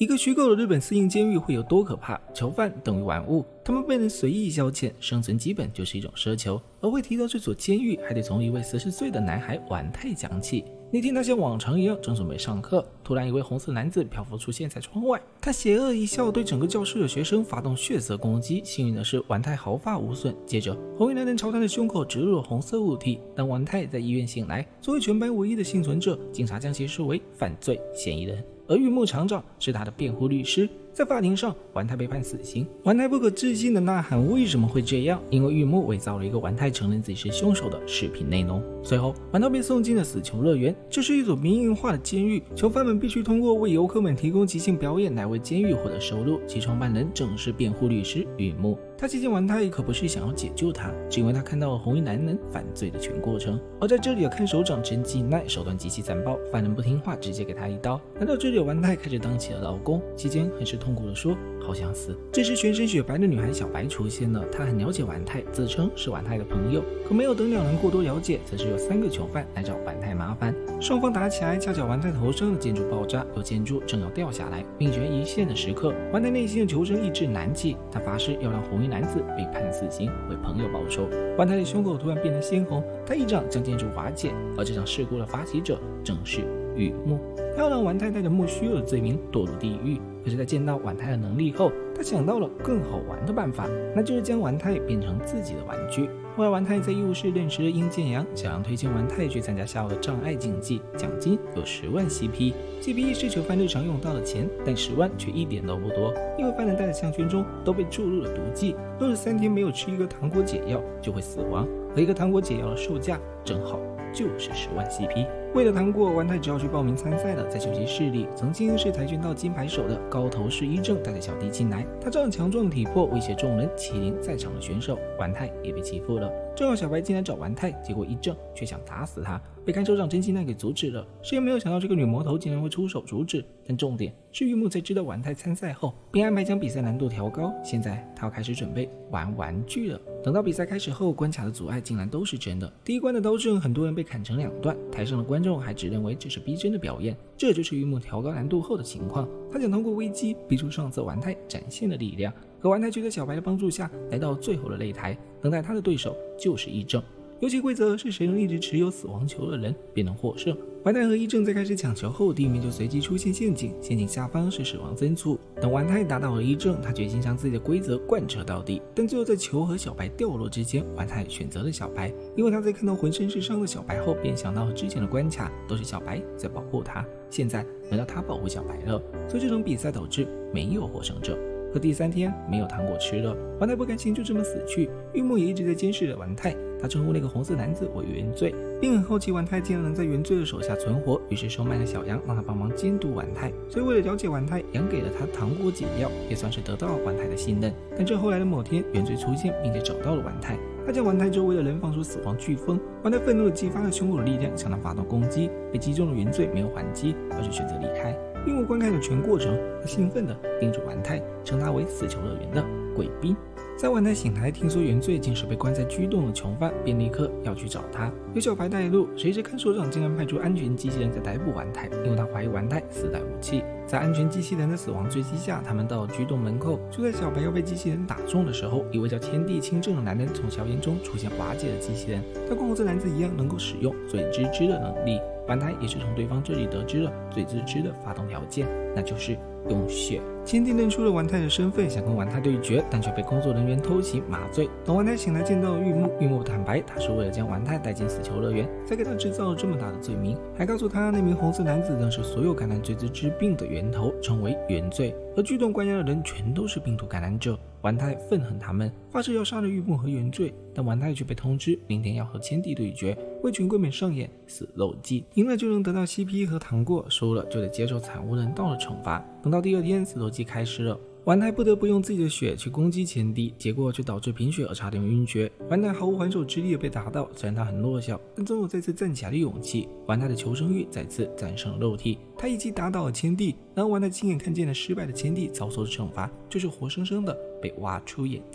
一个虚构的日本私营监狱会有多可怕？囚犯等于玩物，他们被人随意消遣，生存基本就是一种奢求。而会提到这所监狱，还得从一位40岁的男孩丸太讲起。那天他像往常一样正准备上课，突然一位红色男子漂浮出现在窗外，他邪恶一笑，对整个教室的学生发动血色攻击。幸运的是，丸太毫发无损。接着，红衣男人朝他的胸口植入了红色物体。当丸太在医院醒来，作为全班唯一的幸存者，警察将其视为犯罪嫌疑人。而玉木厂长是他的辩护律师，在法庭上，丸太被判死刑。丸太不可置信的呐喊：“为什么会这样？”因为玉木伪造了一个丸太承认自己是凶手的视频内容。随后，丸太被送进了死囚乐园，这是一所民营化的监狱，囚犯们必须通过为游客们提供即兴表演来为监狱获得收入。其创办人正是辩护律师玉木。他接近丸太可不是想要解救他，是因为他看到了红衣男人犯罪的全过程。而在这里的看守长真纪奈手段极其残暴，犯人不听话直接给他一刀。来到这里的丸太开始当起了劳工，期间很是痛苦的说：“好想死。”这时全身雪白的女孩小白出现了，她很了解丸太，自称是丸太的朋友。可没有等两人过多了解，此时有3个囚犯来找丸太麻烦，双方打起来，恰巧丸太头上的建筑爆炸，有建筑正要掉下来，命悬一线的时刻，丸太内心的求生意志难起，他发誓要让红衣男子被判死刑，为朋友报仇。丸太的胸口突然变得鲜红，他一掌将建筑瓦解，而这场事故的发起者正是玉木。他要让丸太带着莫须有的罪名堕入地狱。可是，在见到丸太的能力后，他想到了更好玩的办法，那就是将丸太变成自己的玩具。后来，丸太在医务室认识了殷建阳，小杨推荐丸太去参加下午的障碍竞技，奖金有10万 CP。CP 是囚犯日常用到的钱，但10万却一点都不多，因为犯人戴的项圈中都被注入了毒剂，63天没有吃一个糖果解药就会死亡，而一个糖果解药的售价正好就是10万 CP。为了糖果，丸太只好去报名参赛了。在休息室里，曾经是跆拳道金牌手的高头市一正带着小弟进来，他仗着强壮的体魄威胁众人，欺凌在场的选手。丸太也被欺负了，正好小白进来找丸太，结果一正却想打死他，被看守长真纪奈给阻止了。谁也没有想到这个女魔头竟然会出手阻止，但重点是玉木在知道丸太参赛后，并安排将比赛难度调高，现在他要开始准备玩玩具了。等到比赛开始后，关卡的阻碍竟然都是真的。第一关的刀阵，很多人被砍成2段，台上的观众还只认为这是逼真的表演，这就是玉木调高难度后的情况。他想通过危机逼出上次丸太展现的力量，可丸太却在小白的帮助下来到最后的擂台，等待他的对手就是一正。游戏规则是谁能一直持有死亡球的人便能获胜。丸太和一正在开始抢球后，地面就随即出现陷阱，陷阱下方是死亡增速。等丸太打倒了一正，他决心将自己的规则贯彻到底，但最后在球和小白掉落之间，丸太选择了小白，因为他在看到浑身是伤的小白后，便想到之前的关卡都是小白在保护他，现在轮到他保护小白了，所以这场比赛导致没有获胜者。可第3天没有糖果吃了，丸太不甘心就这么死去。玉木也一直在监视着丸太，他称呼那个红色男子为原罪，并很好奇丸太竟然能在原罪的手下存活，于是收买了小杨，让他帮忙监督丸太。所以为了了解丸太，杨给了他糖果解药，也算是得到了丸太的信任。但这后来的某天，原罪出现，并且找到了丸太，他将丸太周围的人放出死亡飓风，丸太愤怒地激发了胸口的力量，向他发动攻击，被击中的原罪没有还击，而是选择离开。玉木观看了全过程，他兴奋地叮嘱丸太，称他为死囚乐园的贵宾。在丸太醒来，听说原罪竟是被关在居洞的囚犯，便立刻要去找他。有小白带路，谁知看守长竟然派出安全机器人在逮捕丸太，因为他怀疑丸太私带武器。在安全机器人的死亡追击下，他们到了居洞门口。就在小白要被机器人打中的时候，一位叫天地清正的男人从硝烟中出现，瓦解了机器人。他跟红色男子一样，能够使用最知之的能力。丸太也是从对方这里得知了最知之的发动条件，那就是用血。天地认出了丸太的身份，想跟丸太对决，但却被工作人员偷袭麻醉。等丸太醒来见到了玉木，玉木坦白他是为了将丸太带进死囚乐园，才给他制造了这么大的罪名，还告诉他那名红色男子正是所有感染最知之病的源头，称为原罪，而居洞关押的人全都是病毒感染者。丸太愤恨他们，发誓要杀了玉木和原罪，但丸太却被通知明天要和千地对决，为群贵们上演死肉祭，赢了就能得到 CP 和糖果，输了就得接受惨无人道的惩罚。等到第2天，死肉祭开始了，丸太不得不用自己的血去攻击千地，结果却导致贫血而差点晕厥。丸太毫无还手之力被打倒，虽然他很弱小，但总有再次站起来的勇气。丸太的求生欲再次战胜了肉体，他一击打倒了千地，然后丸太亲眼看见了失败的千地遭受的惩罚，就是活生生的被挖出眼睛。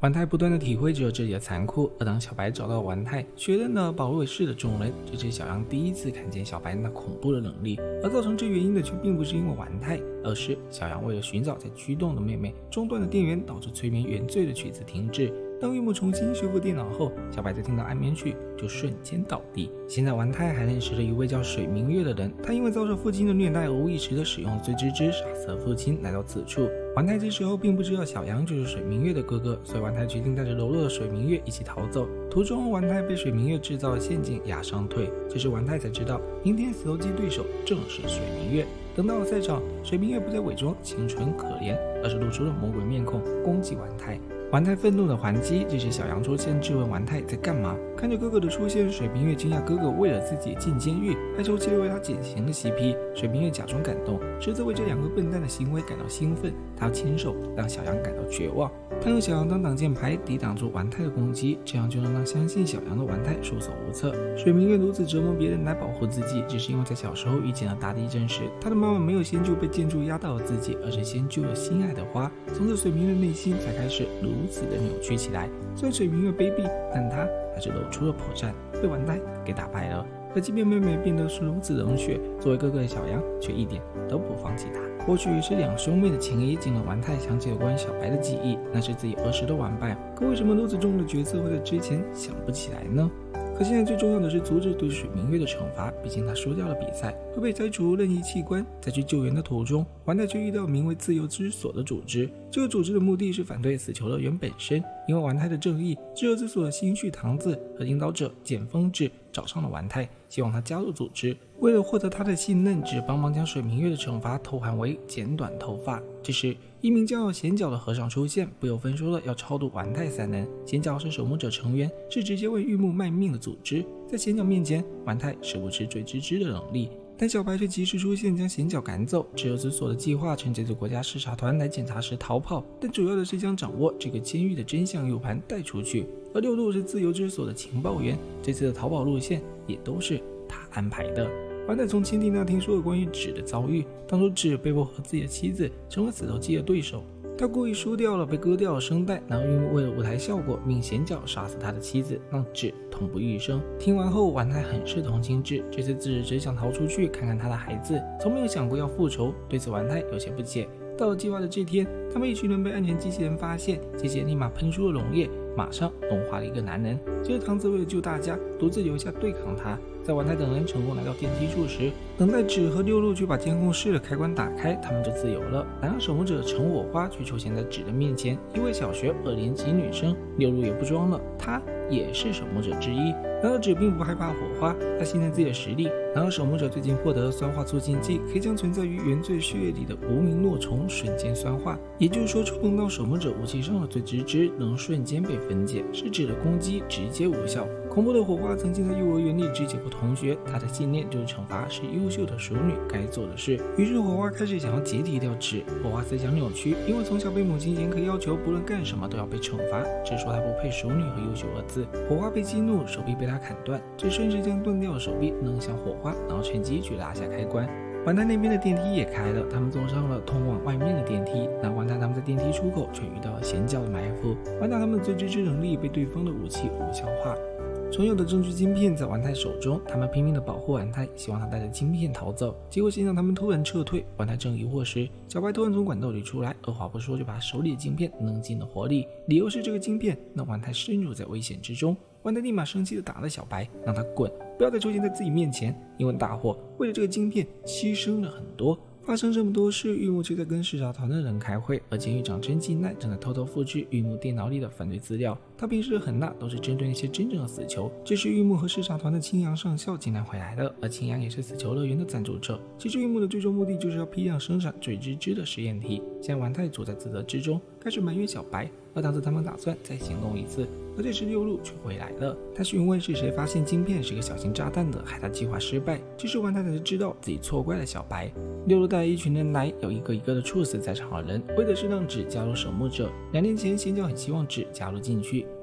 丸太不断地体会着这里的残酷，而当小白找到丸太，确认了保卫室的众人，这是小羊第一次看见小白那恐怖的能力。而造成这原因的却并不是因为丸太，而是小羊为了寻找在驱动的妹妹中断了电源，导致催眠原罪的曲子停滞。当玉木重新修复电脑后，小白在听到安眠曲就瞬间倒地。现在丸太还认识了一位叫水明月的人，他因为遭受父亲的虐待而无意识地使用罪之枝杀死了父亲，来到此处。丸太这时候并不知道小羊就是水明月的哥哥，所以丸太决定带着柔弱的水明月一起逃走。途中，丸太被水明月制造的陷阱压伤腿，这时丸太才知道明天死斗鸡对手正是水明月。等到了赛场，水明月不再伪装清纯可怜，而是露出了魔鬼面孔攻击丸太。丸太愤怒的还击，这时小羊出现质问丸太在干嘛。看着哥哥的出现，水明月惊讶哥哥为了自己进监狱，还筹钱为他减刑的嬉皮。水明月假装感动，实则为这两个笨蛋的行为感到兴奋。他要亲手让小羊感到绝望。他用小羊当挡箭牌，抵挡住丸太的攻击，这样就能让相信小羊的丸太束手无策。水明月如此折磨别人来保护自己，只是因为在小时候遇见了大地震时，他的妈妈没有先救被建筑压倒了自己，而是先救了心爱的花。从此水明月内心才开始如此的扭曲起来。虽然水明月卑鄙，但他还是露出了破绽，被丸太给打败了。可即便妹妹变得是如此冷血，作为哥哥的小羊却一点都不放弃他。或许是两兄妹的情谊惊了丸太，想起了关于小白的记忆，那是自己儿时的玩伴。可为什么如此重要的角色会在之前想不起来呢？可现在最重要的是阻止对水明月的惩罚，毕竟他输掉了比赛，会被拆除任意器官。在去救援的途中，丸太却遇到名为自由之所的组织。这个组织的目的是反对死囚乐园本身，因为丸太的正义，自由之所的新序堂子和领导者简风治找上了丸太，希望他加入组织。为了获得他的信任，只帮忙将水明月的惩罚偷换为剪短头发。这时，一名叫贤角的和尚出现，不由分说的要超度丸太三人。贤角是守墓者成员，是直接为玉木卖命的组织。在贤角面前，丸太使不出罪之枝的能力，但小白却及时出现，将贤角赶走。自由之所的计划趁这支国家视察团来检查时逃跑，但主要的是将掌握这个监狱的真相 U 盘带出去。而六路是自由之所的情报员，这次的逃跑路线也都是他安排的。丸太从千蒂那听说了关于纸的遭遇，当初纸被迫和自己的妻子成为死斗鸡的对手，他故意输掉了被割掉的声带，然后玉木为了舞台效果命贤角杀死他的妻子，让纸痛不欲生。听完后，丸太很是同情纸，这次纸只想逃出去看看他的孩子，从没有想过要复仇。对此丸太有些不解。到了计划的这天，他们一群人被安全机器人发现，机器人立马喷出了溶液，马上融化了一个男人。这个堂子为了救大家，独自留下对抗他。在丸太等人成功来到电梯处时，等待纸和六路去把监控室的开关打开，他们就自由了。然而守墓者陈火花却出现在纸的面前，一位小学2年级女生。六路也不装了，她也是守墓者之一。然而纸并不害怕火花，他信任自己的实力。然而守墓者最近获得了酸化促进剂，可以将存在于原罪血液里的无名诺虫瞬间酸化，也就是说触碰到守墓者武器上的罪之枝能瞬间被分解，使纸的攻击直接无效。恐怖的火花曾经在幼儿园里肢解过同学，他的信念就是惩罚是优秀的淑女该做的事。于是火花开始想要解体掉纸。火花思想扭曲，因为从小被母亲严格要求不论干什么都要被惩罚，只说他不配淑女和优秀二字。火花被激怒，手臂被他砍断，这顺势将断掉的手臂扔向火花，然后趁机去拉下开关。丸太那边的电梯也开了，他们走上了通往外面的电梯。那丸太他们在电梯出口却遇到了贤角的埋伏，丸太他们的罪之能力被对方的武器无效化。存有的证据晶片在丸太手中，他们拼命地保护丸太，希望他带着晶片逃走。结果先让他们突然撤退，丸太正疑惑时，小白突然从管道里出来，二话不说就把手里的晶片扔进了火里，理由是这个晶片让丸太深入在危险之中。丸太立马生气地打了小白，让他滚，不要再出现在自己面前。因为大祸，为了这个晶片牺牲了很多。发生这么多事，玉木却在跟视察团的人开会，而监狱长真纪奈正在偷偷复制玉木电脑里的犯罪资料。他平时的狠辣都是针对那些真正的死囚。这时玉木和视察团的青阳上校竟然回来了，而青阳也是死囚乐园的赞助者。其实玉木的最终目的就是要批量生产罪之枝的实验体。现在丸太处在自责之中，开始埋怨小白，而当时他们打算再行动一次。而这时六路却回来了，他询问是谁发现晶片是个小型炸弹的，害他计划失败。其实丸太才知道自己错怪了小白。六路带了一群人来，要一个一个的处死在场的人，为的是让纸加入守墓者。2年前贤角很希望纸加入进去，因为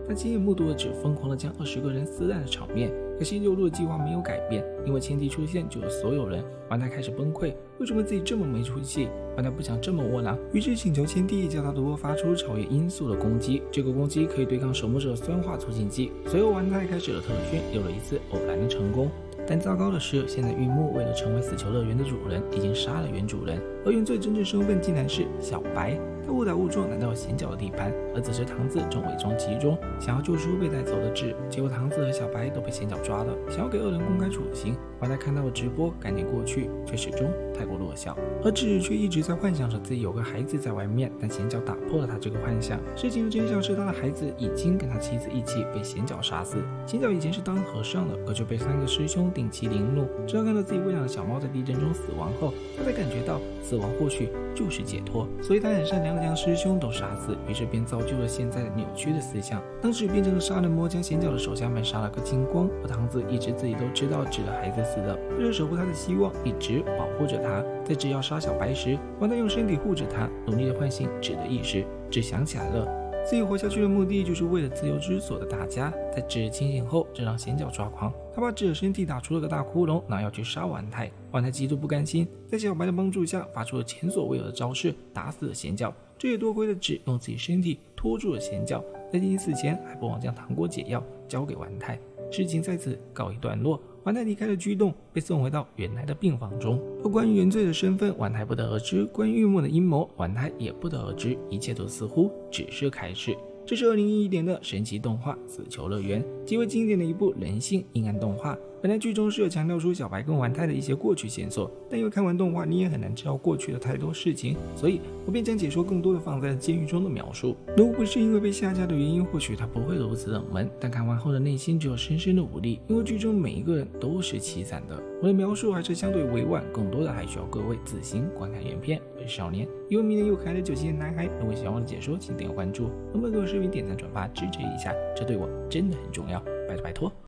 他亲眼目睹了纸疯狂地将20个人撕烂的场面。可惜流落计划没有改变，因为前提出现就有所有人。丸太开始崩溃，为什么自己这么没出息？丸太不想这么窝囊，于是请求前帝叫他多发出超越音速的攻击，这个攻击可以对抗守墓者酸化促进剂。随后丸太开始了特训，有了一次偶然的成功。但糟糕的是，现在玉木为了成为死囚乐园的主人，已经杀了原主人，而原罪真正身份竟然是小白。他误打误撞来到了贤角的地盘，而此时唐子正伪装其中，想要救出被带走的纸。结果唐子和小白都被贤角抓了，想要给二人公开处刑。丸太看到了直播，赶紧过去，却始终太过弱小。而纸却一直在幻想着自己有个孩子在外面，但贤角打破了他这个幻想。事情的真相是，他的孩子已经跟他妻子一起被贤角杀死。贤角以前是当和尚的，可却被3个师兄定期凌辱。直到看到自己喂养的小猫在地震中死亡后，他才感觉到死亡或许就是解脱，所以他很善良的将师兄都杀死，于是便造就了现在的扭曲的思想。当时变成了杀人魔，将贤角的手下们杀了个精光。而唐子一直自己都知道纸的孩子死了，为了守护他的希望，一直保护着他。在纸要杀小白时，丸太用身体护着他，努力的唤醒纸的意识。纸想起来了，自己活下去的目的就是为了自由之所的大家。在纸清醒后，这让贤角抓狂，他把纸的身体打出了个大窟窿，然后要去杀丸太。丸太极度不甘心，在小白的帮助下，发出了前所未有的招式，打死了贤角。这也多亏了纸用自己身体拖住了贤角，在临死前还不忘将糖果解药交给丸太。事情在此告一段落，丸太离开了居洞，被送回到原来的病房中。而关于原罪的身份，丸太不得而知；关于玉木的阴谋，丸太也不得而知。一切都似乎只是开始。这是2011年的神奇动画《死囚乐园》，极为经典的一部人性阴暗动画。本来剧中是有强调出小白跟丸太的一些过去线索，但因为看完动画你也很难知道过去的太多事情，所以我便将解说更多的放在了监狱中的描述。如果不是因为被下架的原因，或许它不会如此冷门，但看完后的内心只有深深的无力，因为剧中每一个人都是凄惨的。我的描述还是相对委婉，更多的还需要各位自行观看原片。我是少年，一位迷人又可爱的97年男孩。如果喜欢我的解说，请点个关注，能不能给我视频点赞转发支持一下，这对我真的很重要，拜托拜托。